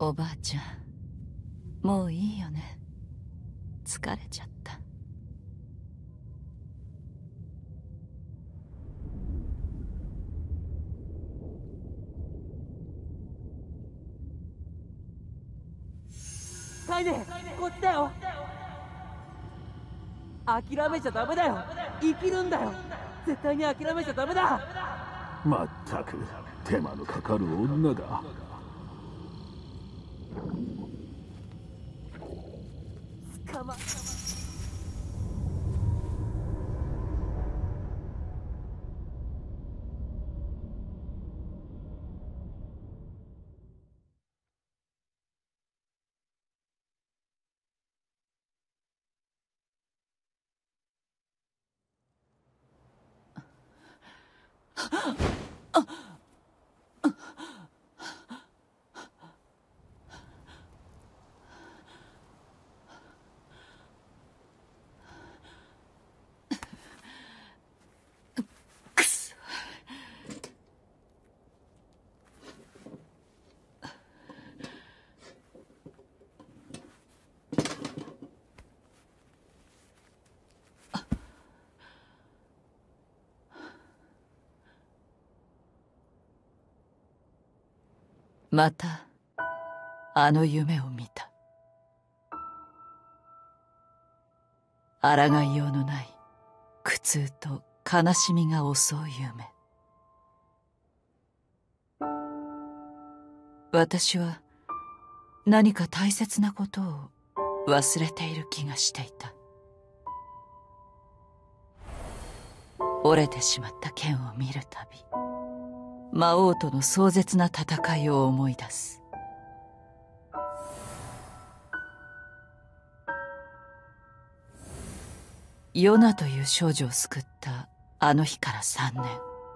おばあちゃん、もういいよね。疲れちゃった。 カイネ、こっちだよ。諦めちゃダメだよ。生きるんだよ。絶対に諦めちゃダメだ。 まったく手間のかかる女だ。 捕ままたあの夢を見た。抗いようのない苦痛と悲しみが襲う夢。私は何か大切なことを忘れている気がしていた。折れてしまった剣を見るたび、魔王との壮絶な戦いを思い出す。ヨナという少女を救ったあの日から3年。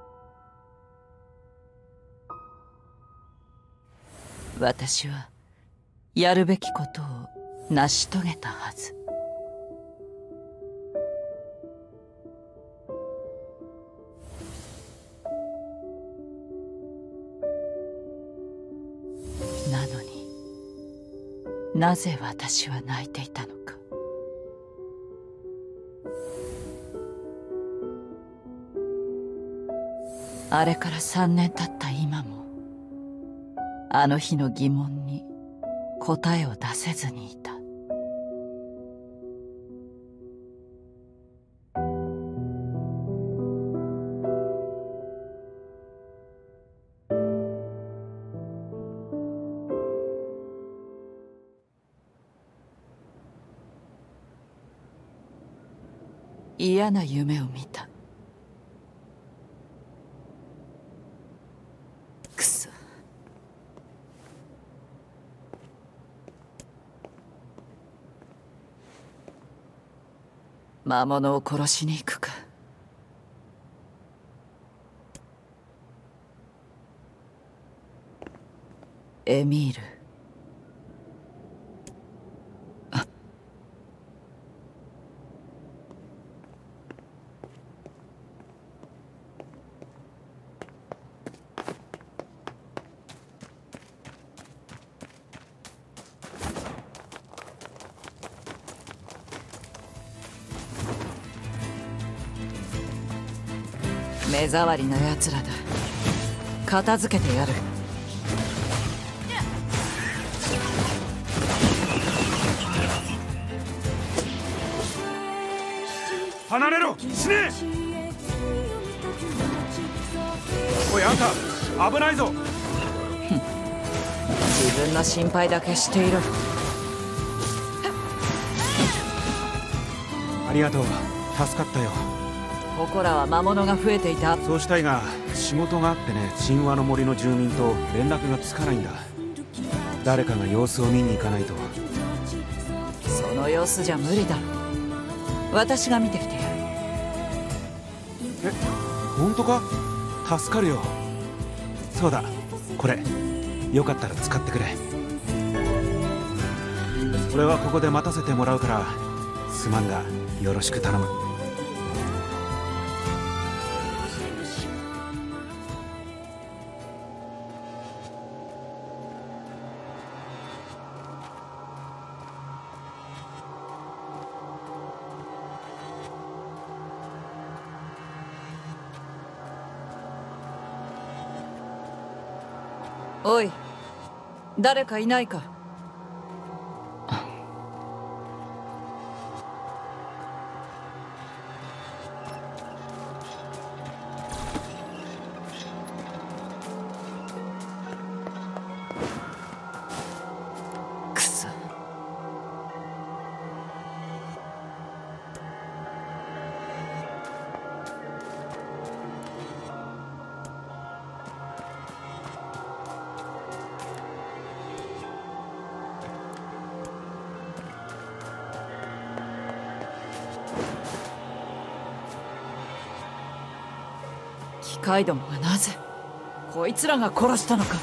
私はやるべきことを成し遂げたはず。なのになぜ私は泣いていたのか。あれから3年経った今もあの日の疑問に答えを出せずにいた。嫌な夢を見た。くそ。魔物を殺しに行くか。エミール。目障りな奴らだ。片付けてやる。 離れろ、死ね。おいあんた、危ないぞ。 自分の心配だけしていろ。 ありがとう、助かったよ。 ここらは魔物が増えていた。 そうしたいが仕事があってね。神話の森の住民と連絡がつかないんだ。誰かが様子を見に行かないと。 その様子じゃ無理だろ。私が見てきてやる。 え、本当か？助かるよ。そうだ、これよかったら使ってくれ。俺はここで待たせてもらうからすまんがよろしく頼む。 おい、誰かいないか。くそ。機械どもがなぜこいつらが殺したのか。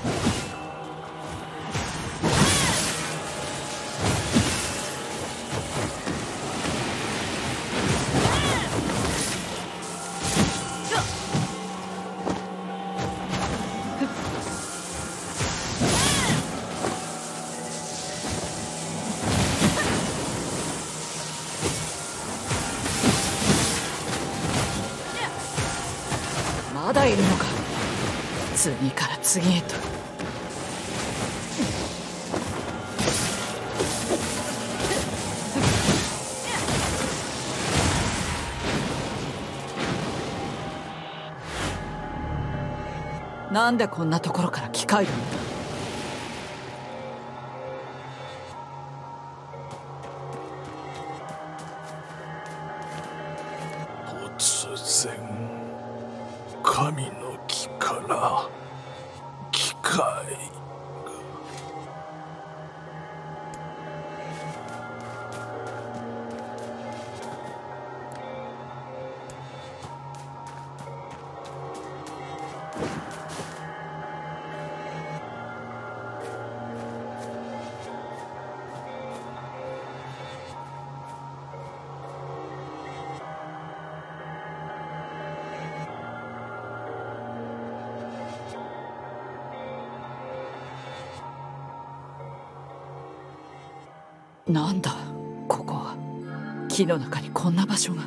まだいるのか。次から次へと。なんでこんなところから機械どもが。 突然神の木から機械が。 なんだここは。木の中にこんな場所が。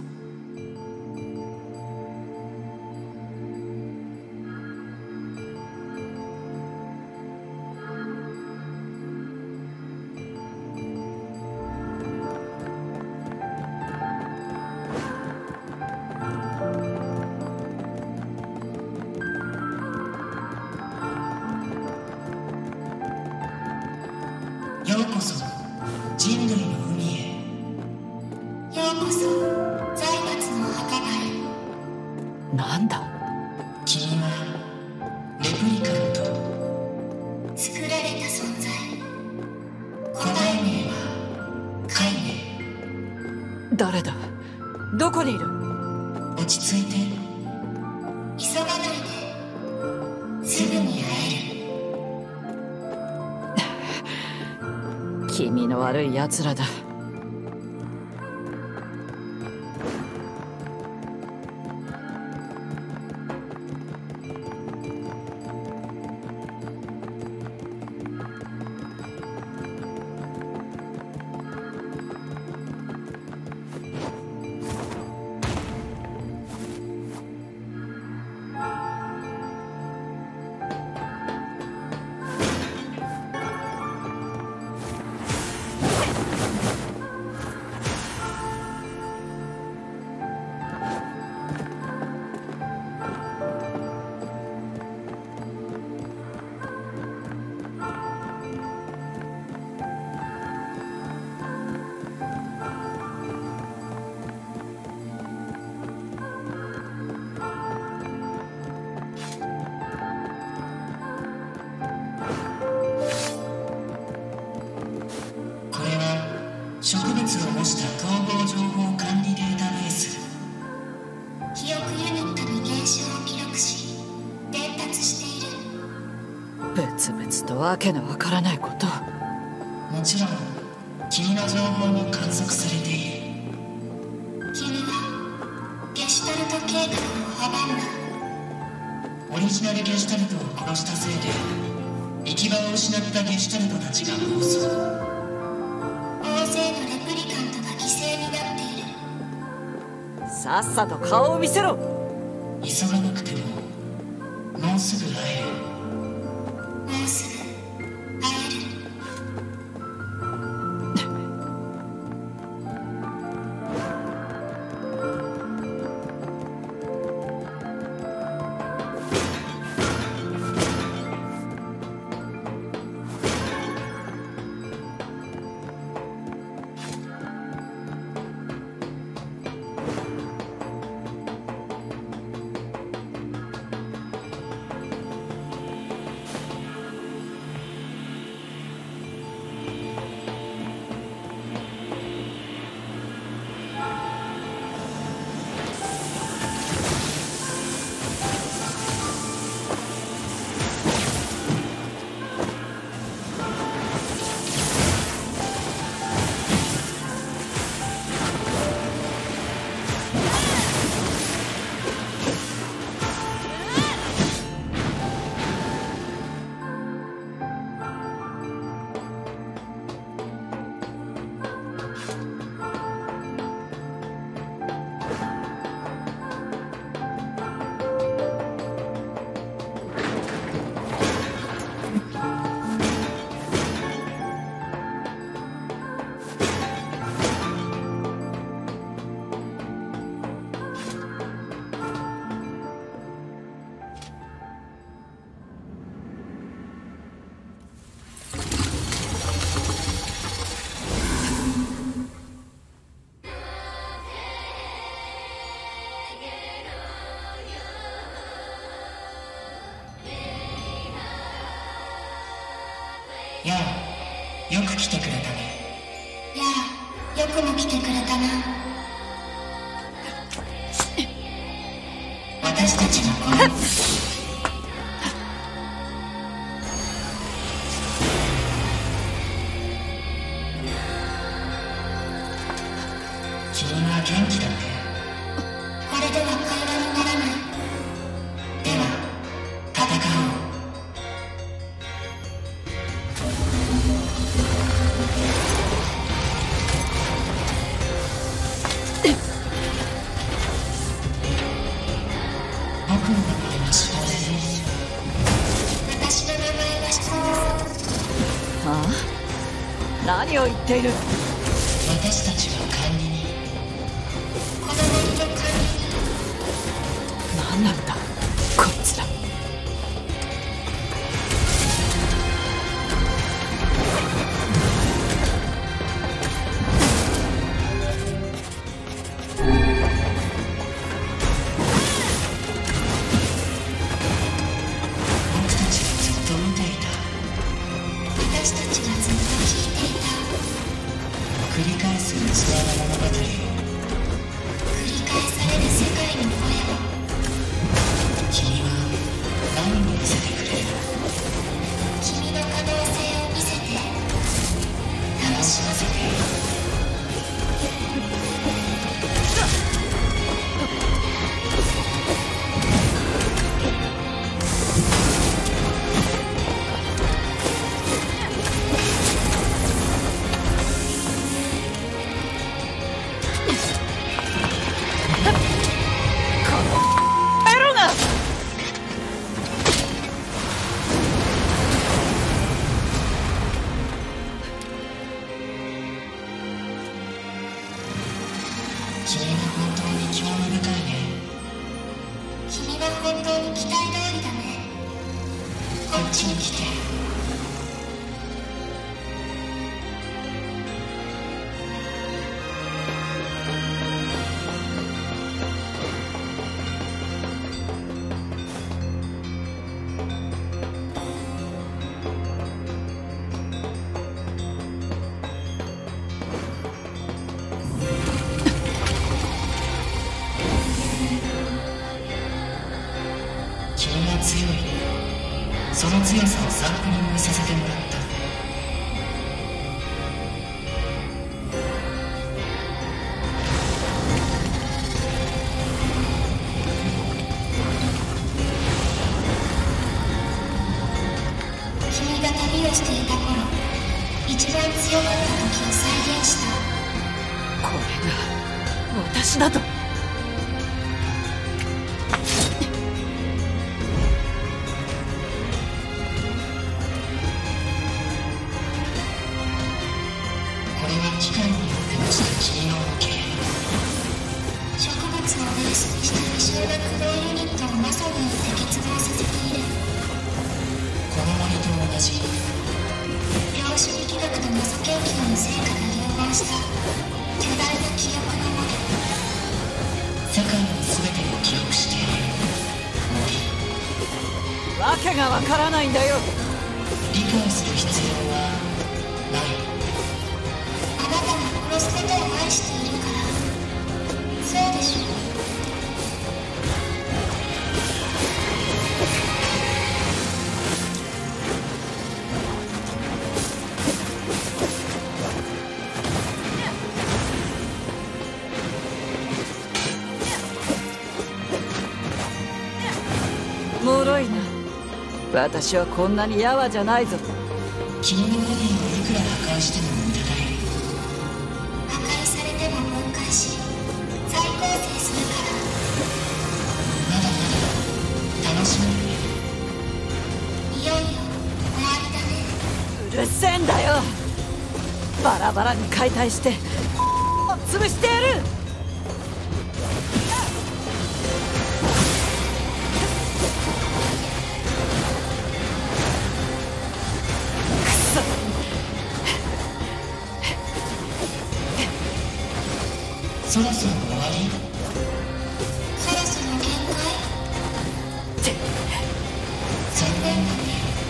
ようこそ人類の海へ。ようこそ財閥の墓場へ。 なんだ。 君はレプリカント。作られた存在。古代名はカイネ。 誰だ。どこにいる。 落ち着いて。急がないで。すぐに会える。 気味の悪い奴らだ。 植物を模した統合情報管理データベース。記憶ユニットに現象を記録し伝達している。 別々とわけのわからないこと。 もちろん君の情報も観測されている。君はゲシュタルト計画を阻んだ。オリジナルゲシュタルトを殺したせいで行き場を失ったゲシュタルトたちが暴走。大勢のレプリカントが犠牲になっている。 さっさと顔を見せろ。 急がなくてももうすぐ会える。 もうすぐ会える。やあ、よく来てくれたね。やあ、よくも来てくれたな。私たちのこの君は元気だね。これでは会話にならない。では戦おう。僕の名前はシモです。私の名前はシモです。 ああ、何を言っている。 私たちは管理人。この森の管理人。 何なんだこいつら。 僕たちがずっと見ていた。私たちがずっと聞いていた。繰り返す器の物語を。繰り返される世界の声を。君は何を見せてくれる？君の可能性を見せて楽しませて。 エロが君は本当に興味深いね。君は本当に期待通りだね。こっちに来て。君は強い。その強さをサンプリングさせてもらった。君が旅をしていた頃、一番強かった時を再現した。 これが私だと。 訳がわからないんだよ。 理解する必要はない。あなたが殺すことを愛しているから。そうでしょう。 脆いな。私はこんなにやわじゃないぞ。 君のボディをいくら破壊しても無駄だよ。破壊されても分解し再構成するから。まだまだ楽しめる。いよいよ終わりだね。 うるせえんだよ。バラバラに解体して潰してやる。 そろそろ終わり？そろそろ限界？残念だね。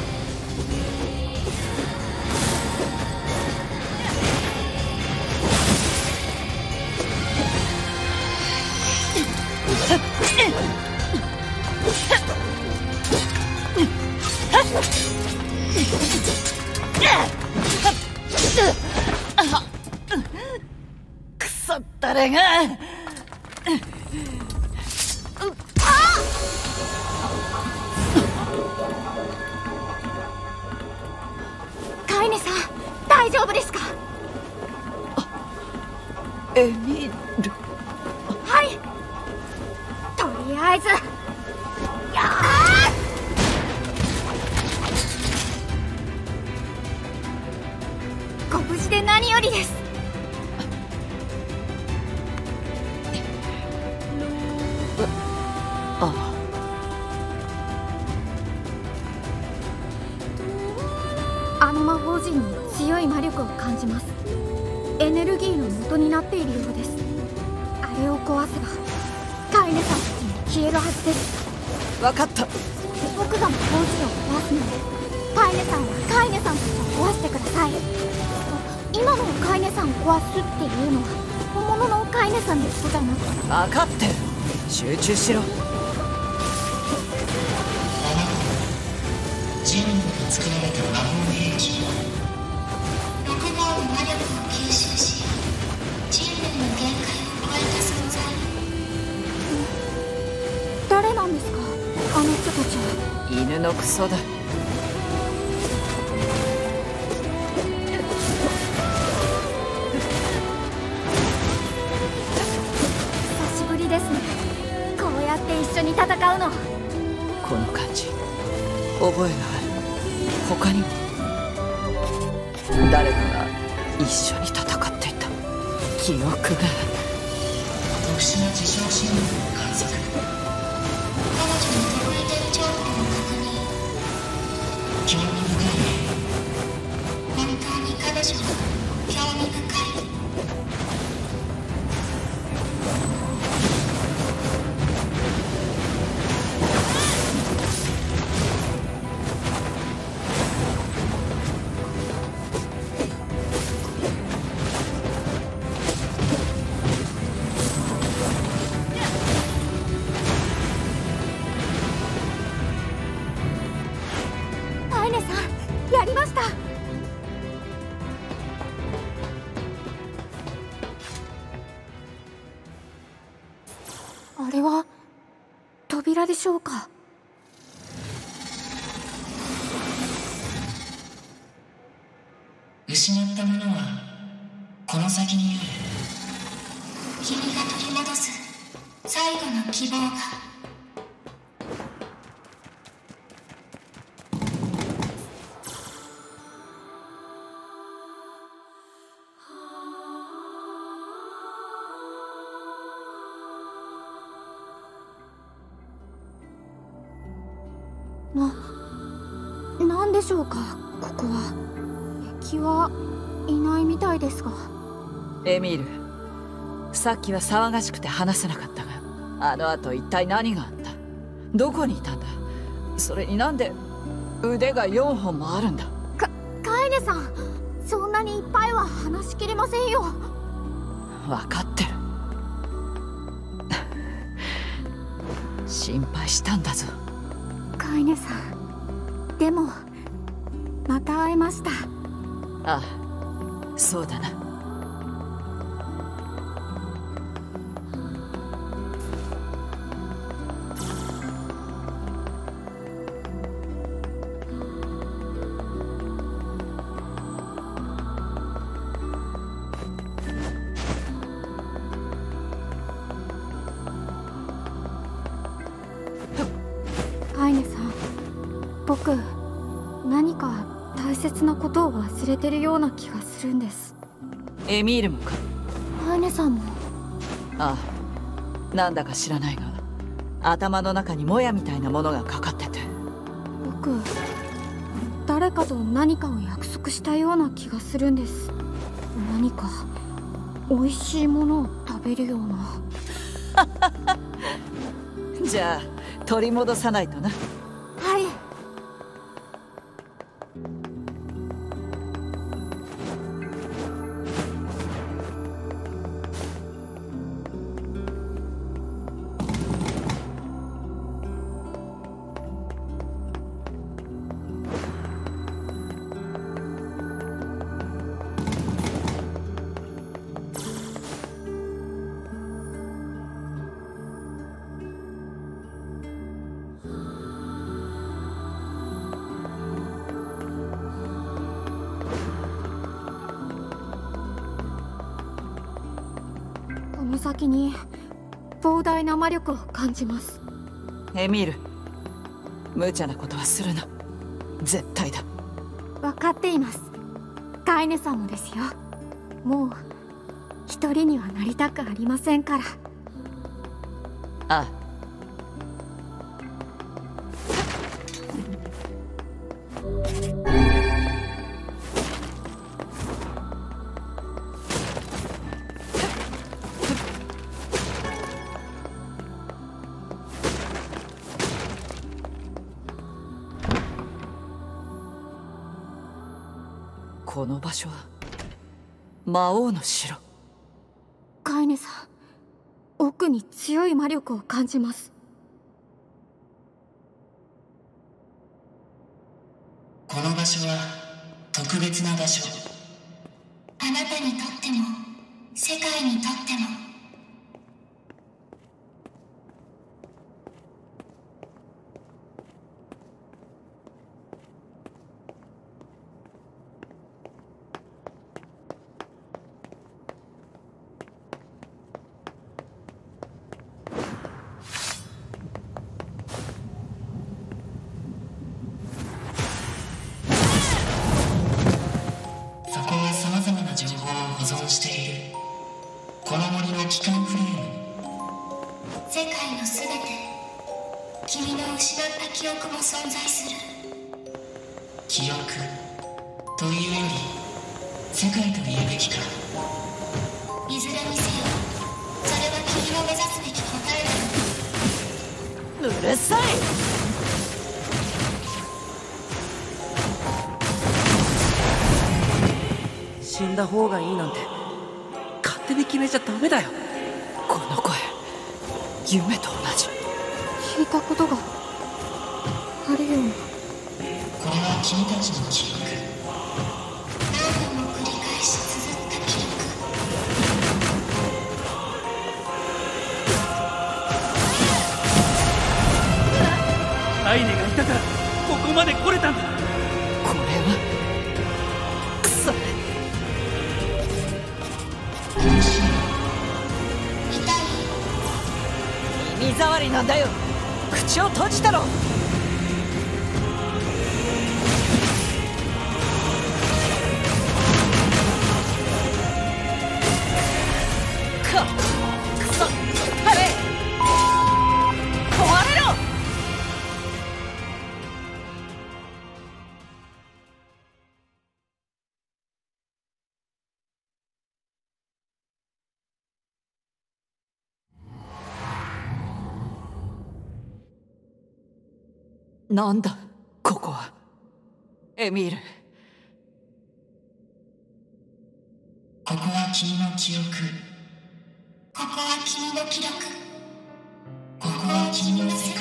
くそ誰が。 カイネさん、大丈夫ですか？ エミール。 はい。とりあえずご無事で何よりです。あの魔法陣に強い魔力を感じます。エネルギーの元になっているようです。あれを壊せばカイネさんたちも消えるはずです。 分かった。 僕が魔法陣を壊すので、カイネさんはカイネさんたちを壊してください。今のカイネさんを壊すっていうのは本物のカイネさんのことじゃなくて。 分かってる。集中しろ。 人類が作られた魔法兵器。6号の魔力を吸収し人類の限界を超えた存在。 誰なんですか、あの人たちは。 犬のクソだ。 久しぶりですね、こうやって一緒に戦うの。 この感じ覚えがある。他にも誰かが一緒に戦っていた記憶が。 特殊な自傷信号を観測。彼女の得意点情報を確認。興味深いね。本当に彼女は興味深い。 カイネさん、やりました。あれは扉でしょうか。 失ったものはこの先にある。君が取り戻す最後の希望が。 なんでしょうか、ここは。敵はいないみたいですが。 エミール、さっきは騒がしくて話せなかったが、あの後一体何があった？どこにいたんだ？それになんで腕が4本もあるんだ。 カエネさん、そんなにいっぱいは話しきれませんよ。 分かってる。心配したんだぞ。 カエネさん、でもまた会えました。 ああ、そうだな。 カエネさん、僕何か大切なことを忘れてるような気がするんです。 エミールもか？ カエネさんも。 ああ、なんだか知らないが頭の中にもやみたいなものがかかってて。 僕、誰かと何かを約束したような気がするんです。何か美味しいものを食べるような。 じゃあ取り戻さないとな。 はい。この先に膨大な魔力を感じます。 エミール、無茶なことはするな。絶対だ。 分かっています。カエネさんもですよ。もう一人にはなりたくありませんから。 ああ。この場所は魔王の城。 カエネさん、奥に強い魔力を感じます。 この場所は特別な場所。あなたにとっても世界にとっても。そこはさまざまな情報を保存している。この森の機関フレーム。世界のすべて、君の失った記憶も存在する。記憶というより世界と言うべきか。いずれにせよ、それは君の目指すべき答えだ。 うるさい。 死んだ方がいいなんて勝手に決めちゃダメだよ。 この声、夢と同じ。 聞いたことがあるような。 これは君たちの記憶。何度も繰り返し綴った記録。 アイネがいたからここまで来れたんだ。 これはクソ。 苦しい。痛い。 耳障りなんだよ。口を閉じたろ。クソあれ壊れろ。なんだここは。 エミール。 ここは君の記憶。ここは君の記録。ここは君の世界。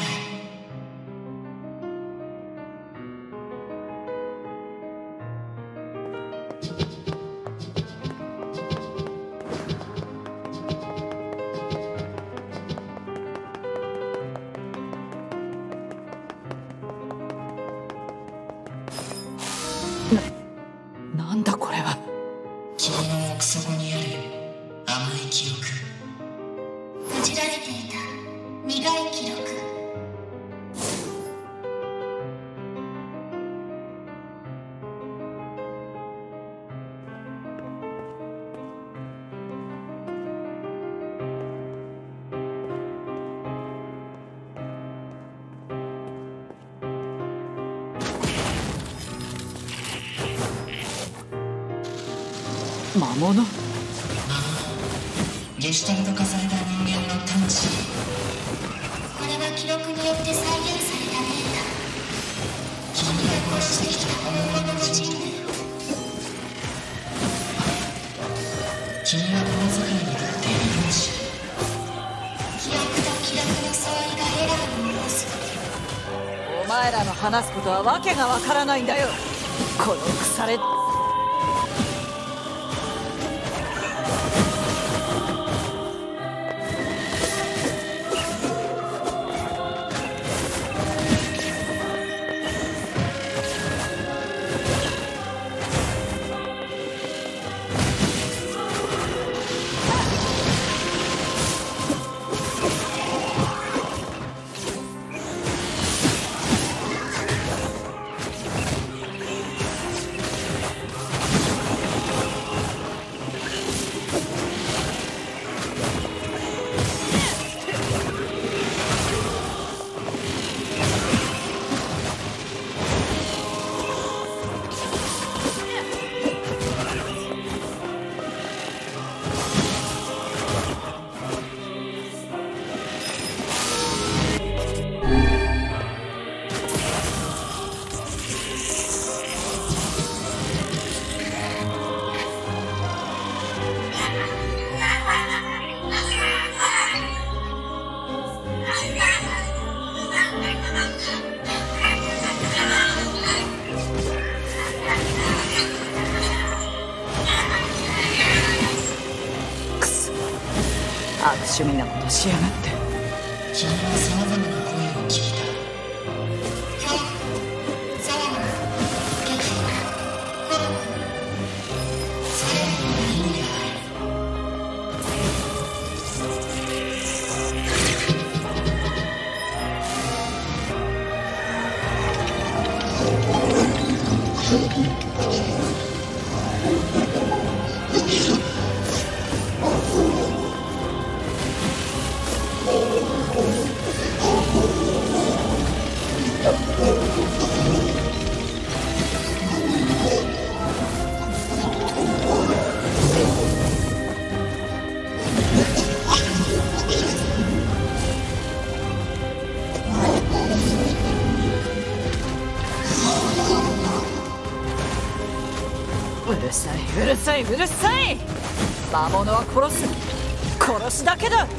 なんだこれは。 君の奥底にある甘い記憶。閉じられていた苦い記録。 魔物。 ゲシュタルト化された人間の魂。これは記録によって再現されたデータ。君が殺してきた本物の人類。君はこの世界にとって異分子。記憶と記録の相違がエラーを起こす。 お前らの話すことはわけがわからないんだよ。この腐れ。悪趣味なことしやがって。 君はさまざまな声を聞いた。恐怖、騒ぎ、激怒、孤独。それらに意味がある。 うるさいうるさいうるさい。魔物は殺すだけだ。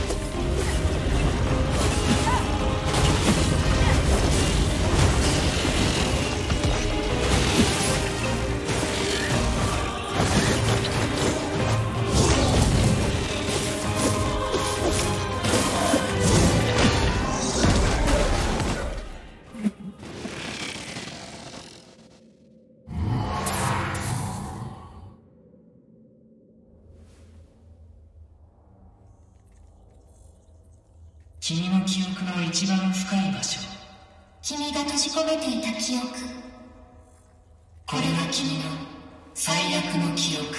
君の記憶の一番深い場所。君が閉じ込めていた記憶。これは君の最悪の記憶。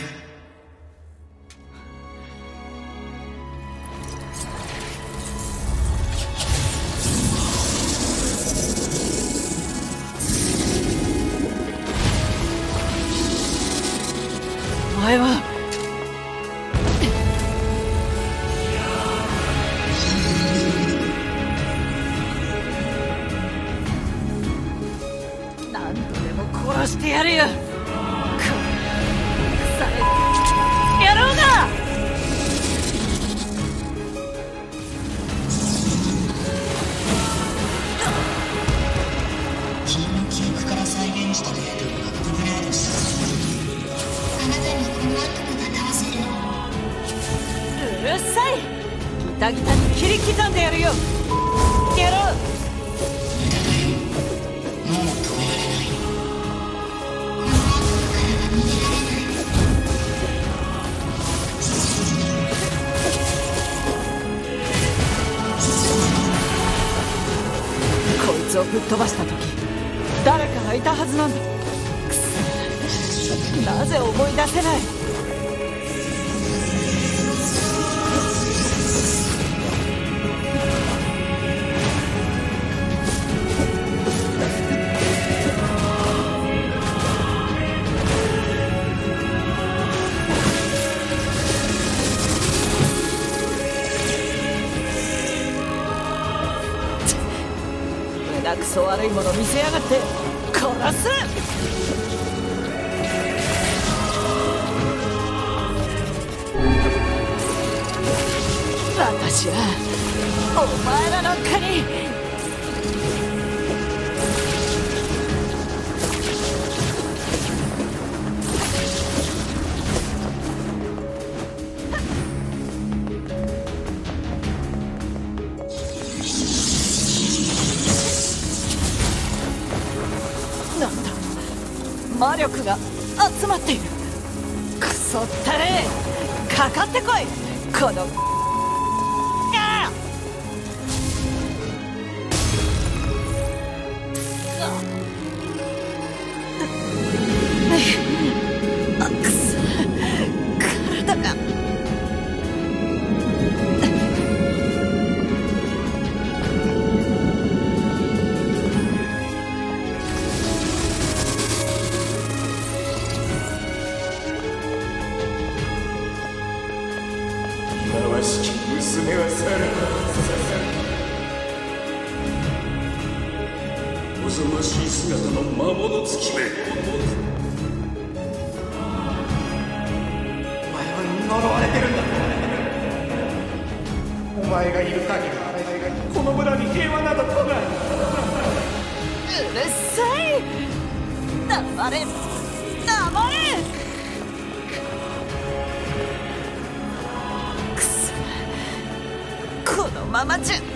お前は何度でも殺してやるよ。腐れ野郎が。 君の記憶から再現したデータをアップグレードした。あなたにこの悪夢が倒せる。 うるさい。ギタギタに切り刻んでやるよ。やろう。 無駄だよ。もう止められない。この悪夢からは逃げられない。 こいつをぶっ飛ばした時誰かがいたはずなんだ。くそ、なぜ思い出せない。胸くそ悪いもの見せやがって殺す。私はお前らなんかに。なんだ、魔力が集まっている。クソったれ、かかってこいこのくそ、体が。 忌まわしき娘は去る。おぞましい姿の魔物月め。 お前は呪われてるんだ。お前がいる限りこの村に平和など来ない。 うるさい。黙れ黙れ。くそ、このままじゃ。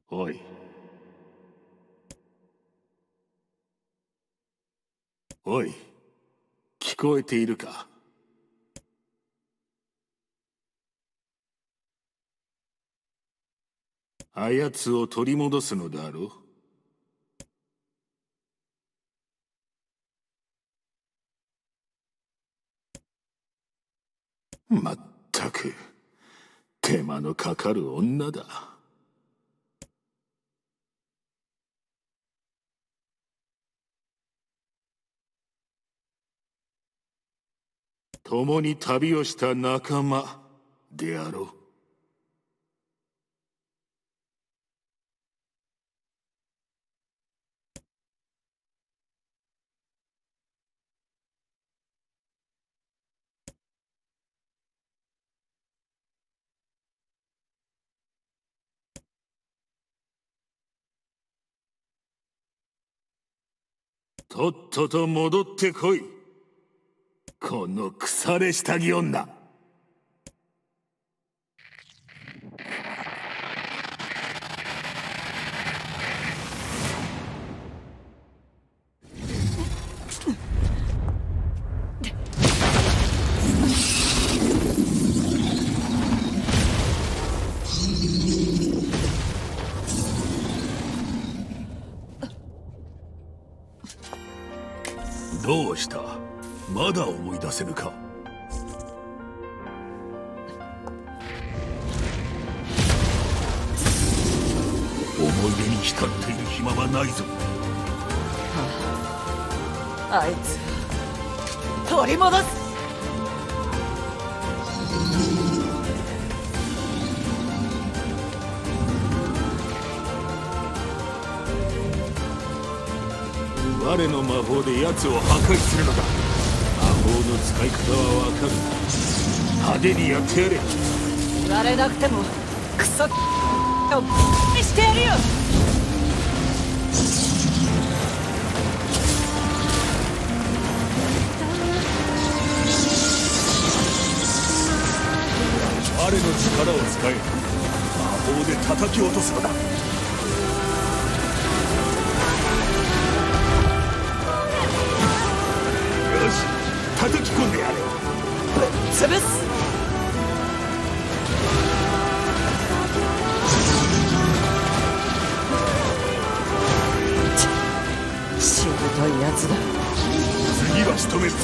おい。おい、聞こえているか？あやつを取り戻すのだろう？まったく、手間のかかる女だ。共に旅をした仲間であろう。とっとと戻ってこい。この腐れ下着女。どうした？まだ思い出せぬか？思い出に浸っている暇はないぞ。 あいつ取り戻す。 我の魔法で奴を破壊するのだ。魔法の使い方はわかる。派手にやってやれ。 言われなくてもクソをしてやるよ。 我の力を使え。魔法で叩き落とすのだ。よし、叩き込んでやれ。 ぶっ潰す。しぶといやつだ。 次は仕留めるぞ。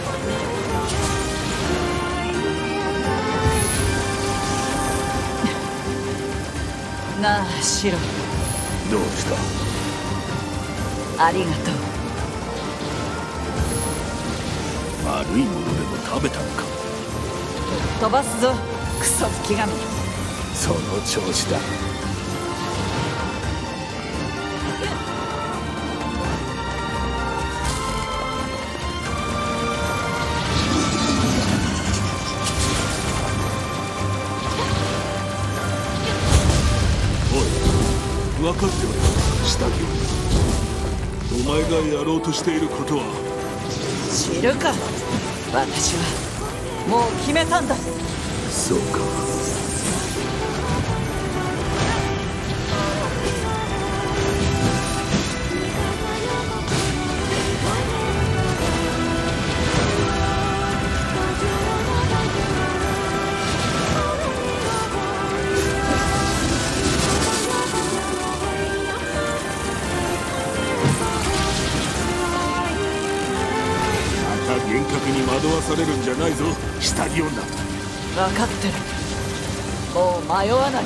なあシロ。 どうした？ ありがとう。 悪いものでも食べたのか？ 飛ばすぞクソ吹き神。 その調子だ。おい、分かっておる。下着を。お前がやろうとしていることは。 知るか。私はもう決めたんだ。 そうか。幻覚に惑わされるんじゃないぞ、下着女。 分かってる。もう迷わない。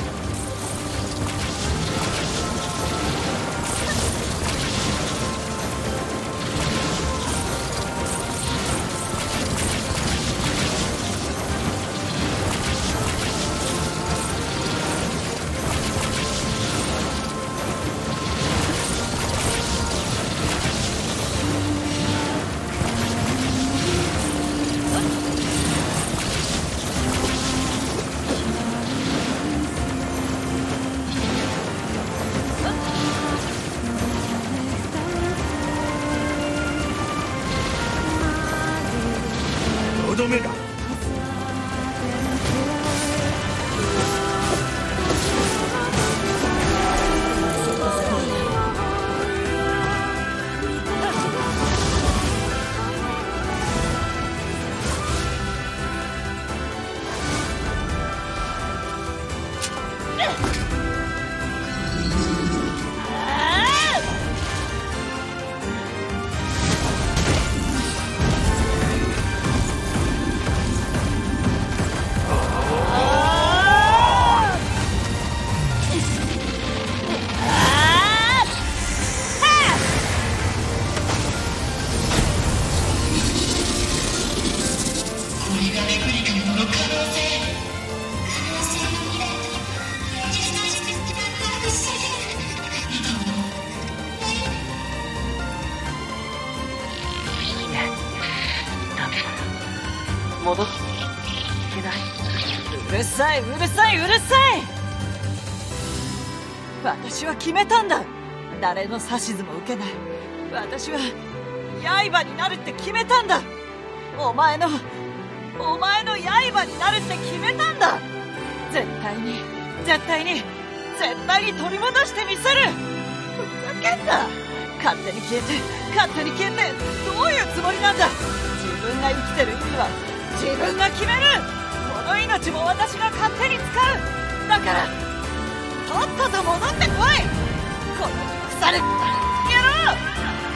戻っていけない。 うるさい、うるさい、うるさい。私は決めたんだ。誰の指図も受けない。私は刃になるって決めたんだ。お前の刃になるって決めたんだ。絶対に取り戻してみせる。ふざけんな。勝手に消えてどういうつもりなんだ。自分が生きてる意味は自分が決める。この命も私が勝手に使う。だからとっとと戻ってこい。この腐れ野郎。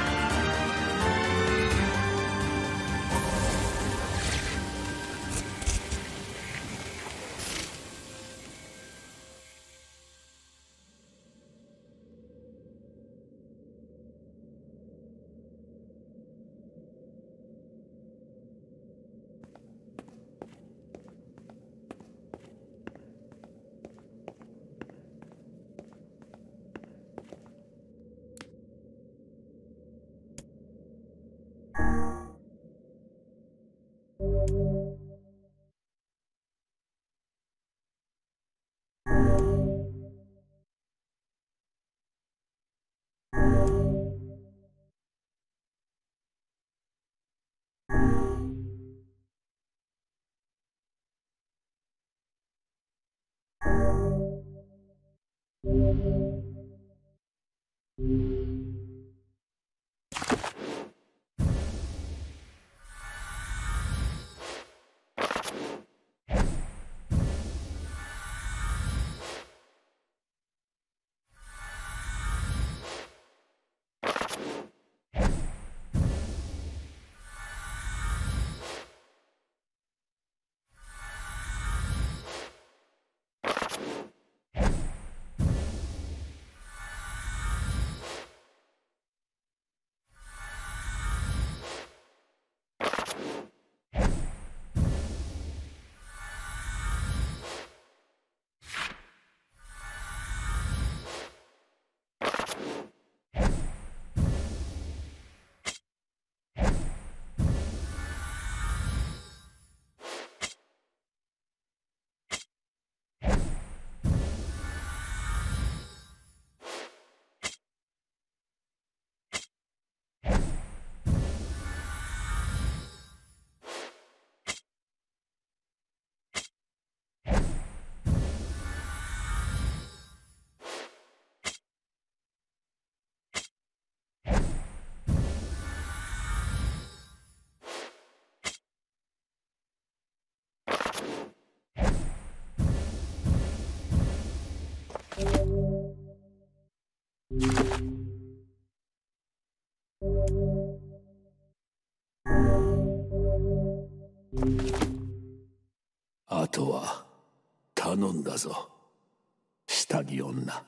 あとは頼んだぞ、下着女。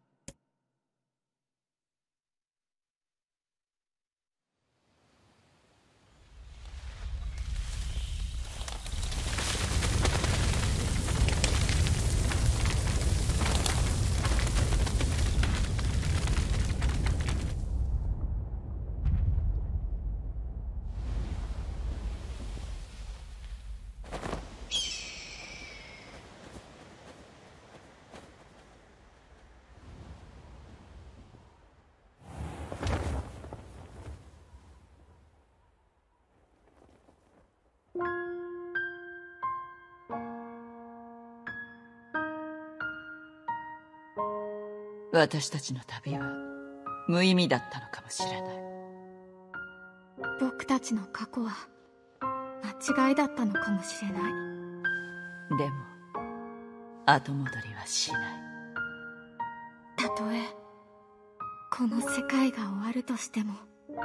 私たちの旅は無意味だったのかもしれない。 僕たちの過去は間違いだったのかもしれない。 でも後戻りはしない。 たとえこの世界が終わるとしても、 こ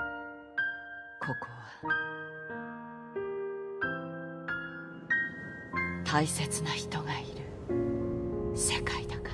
こは大切な人がいる世界だから。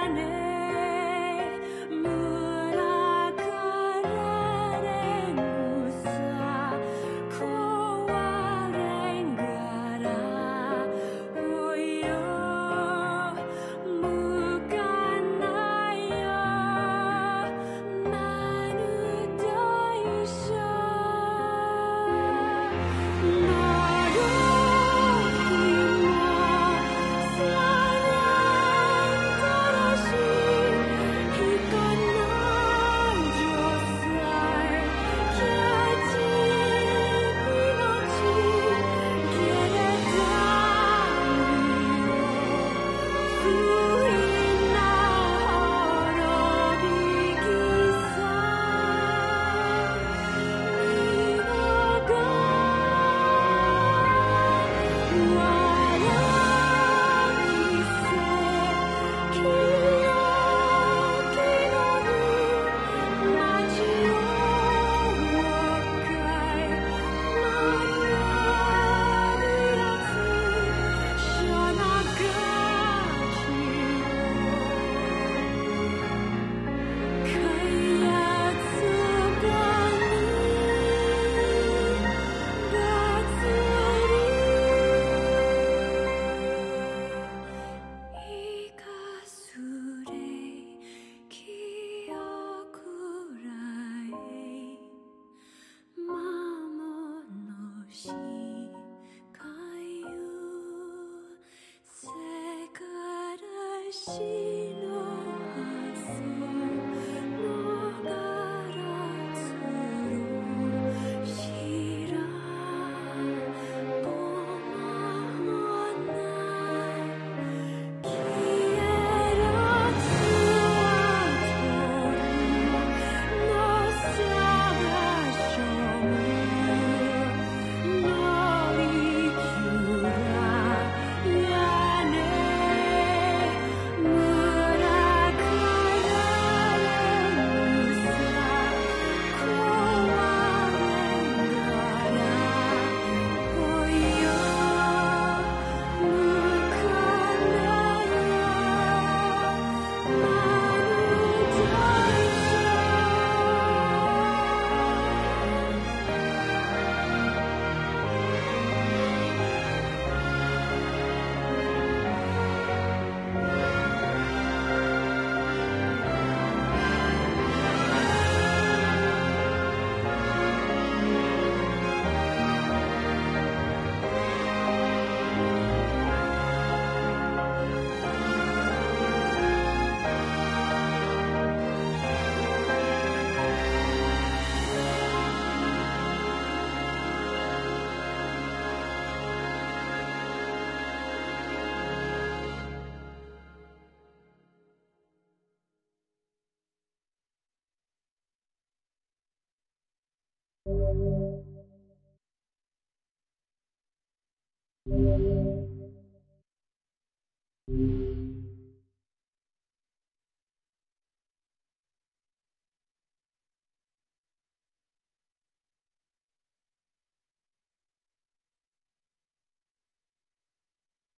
you